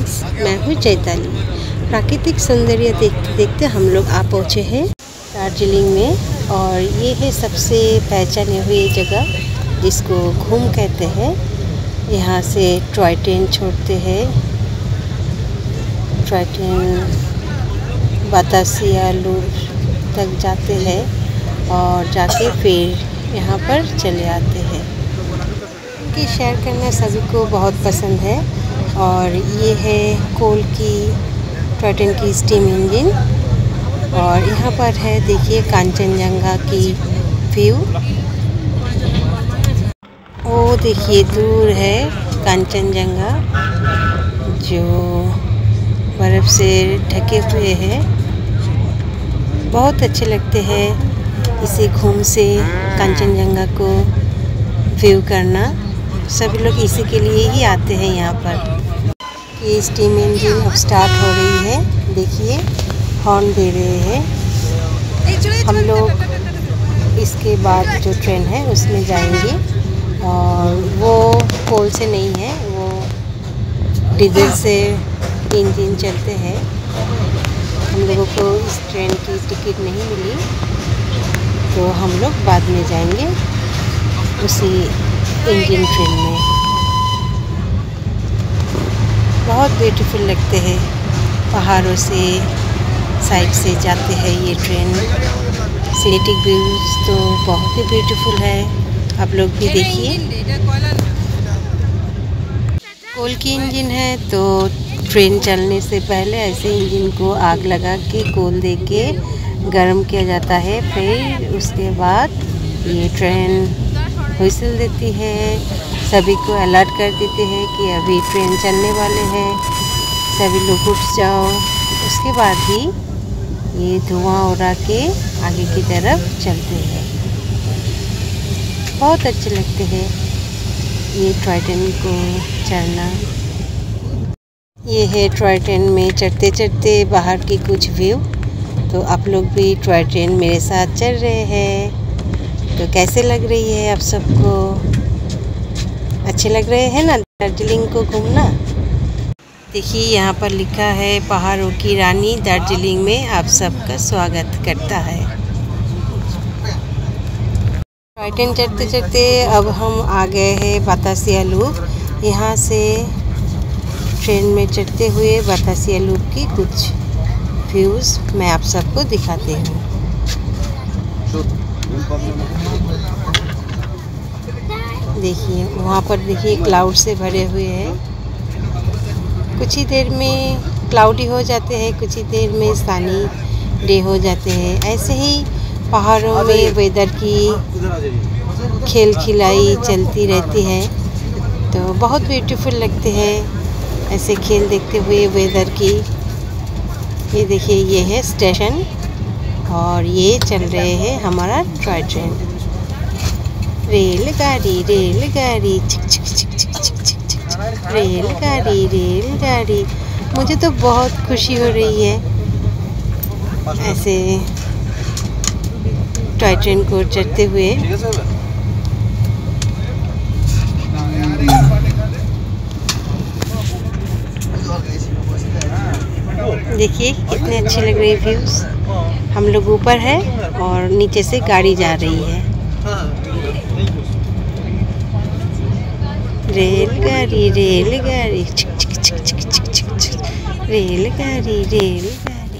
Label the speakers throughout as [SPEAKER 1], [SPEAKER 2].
[SPEAKER 1] Friends, मैं हूँ चैताली। प्राकृतिक सौंदर्य देखते देखते हम लोग आ पहुँचे हैं दार्जिलिंग में। और ये है सबसे पहचाने हुए जगह जिसको घूम कहते हैं। यहाँ से टॉय ट्रेन छोड़ते हैं। टॉय ट्रेन बतासिया लूर तक जाते हैं और जाके फिर यहाँ पर चले आते हैं। कि शेयर करना सभी को बहुत पसंद है। और ये है कोल की टॉय ट्रेन की स्टीम इंजन। और यहाँ पर है देखिए कांचनजंगा की व्यू। वो देखिए दूर है कांचनजंगा जो बर्फ़ से ढके हुए हैं। बहुत अच्छे लगते हैं इसे घूम से कांचनजंगा को व्यू करना। सभी लोग इसी के लिए ही आते हैं यहाँ पर। ये स्टीम इंजन अब स्टार्ट हो रही है। देखिए हॉर्न दे रहे हैं। हम लोग इसके बाद जो ट्रेन है उसमें जाएंगे। और वो कोल से नहीं है, वो डीजल से इंजन चलते हैं। हम लोगों को इस ट्रेन की टिकट नहीं मिली तो हम लोग बाद में जाएंगे उसी इंजन ट्रेन में। बहुत ब्यूटीफुल लगते हैं, पहाड़ों से साइड से जाते हैं ये ट्रेन। सिनेटिक व्यूज़ तो बहुत ही ब्यूटीफुल है, आप लोग भी देखिए। कोल की इंजन है तो ट्रेन चलने से पहले ऐसे इंजन को आग लगा के कोल दे के गर्म किया जाता है। फिर उसके बाद ये ट्रेन व्हिसल देती है, सभी को अलर्ट कर देते हैं कि अभी ट्रेन चलने वाले हैं, सभी लोग उठ जाओ। उसके बाद ही ये धुआं उड़ा के आगे की तरफ चलते हैं। बहुत अच्छे लगते हैं ये टॉय ट्रेन को चढ़ना। ये है टॉय ट्रेन में चढ़ते चढ़ते बाहर की कुछ व्यू। तो आप लोग भी टॉय ट्रेन मेरे साथ चल रहे हैं तो कैसे लग रही है आप सबको? अच्छे लग रहे हैं ना दार्जिलिंग को घूमना? देखिए यहाँ पर लिखा है पहाड़ों की रानी दार्जिलिंग में आप सबका स्वागत करता है। टॉय ट्रेन चढ़ते चढ़ते अब हम आ गए हैं बतासिया लूप। यहाँ से ट्रेन में चढ़ते हुए बतासिया लूप की कुछ व्यूज़ मैं आप सबको दिखाती हूँ। देखिए वहाँ पर देखिए क्लाउड से भरे हुए हैं। कुछ ही देर में क्लाउडी हो जाते हैं, कुछ ही देर में सनी डे हो जाते हैं। ऐसे ही पहाड़ों में वेदर की खेल खिलाई चलती रहती है तो बहुत ब्यूटीफुल लगते हैं ऐसे खेल देखते हुए वेदर की। ये देखिए ये है स्टेशन और ये चल रहे हैं हमारा टॉय ट्रेन। रेलगाड़ी रेलगाड़ी चिक चिक चिक चिक चिक चिक चिक, रेलगाड़ी रेलगाड़ी। मुझे तो बहुत खुशी हो रही है ऐसे टॉय ट्रेन को चढ़ते हुए। देखिए कितने अच्छे लग रहे व्यूज़। हम लोग ऊपर है और नीचे से गाड़ी जा रही है। रेलगाड़ी रेलगाड़ी चिक चिक चिक चिक चिक चिक चिक, रेलगाड़ी रेलगाड़ी।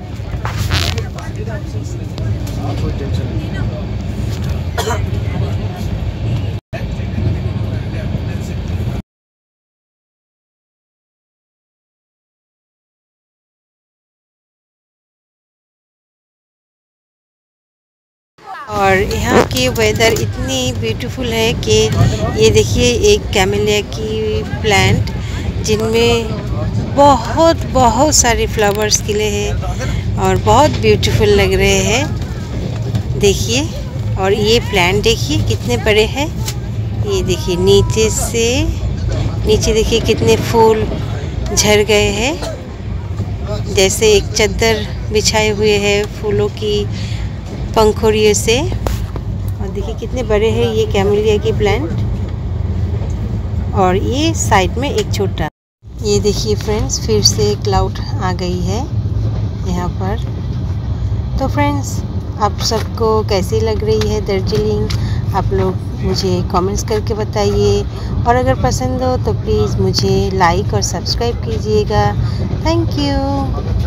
[SPEAKER 1] और यहाँ की वेदर इतनी ब्यूटीफुल है कि ये देखिए एक कैमेलिया की प्लांट जिनमें बहुत सारे फ्लावर्स खिले हैं और बहुत ब्यूटीफुल लग रहे हैं। देखिए और ये प्लांट देखिए कितने बड़े हैं। ये देखिए नीचे देखिए कितने फूल झड़ गए हैं, जैसे एक चादर बिछाए हुए हैं फूलों की पंखुड़ियों से। और देखिए कितने बड़े हैं ये कैमेलिया की प्लांट। और ये साइड में एक छोटा ये देखिए फ्रेंड्स, फिर से क्लाउड आ गई है यहाँ पर। तो फ्रेंड्स, आप सबको कैसी लग रही है दार्जिलिंग, आप लोग मुझे कमेंट्स करके बताइए। और अगर पसंद हो तो प्लीज़ मुझे लाइक और सब्सक्राइब कीजिएगा। Thank you.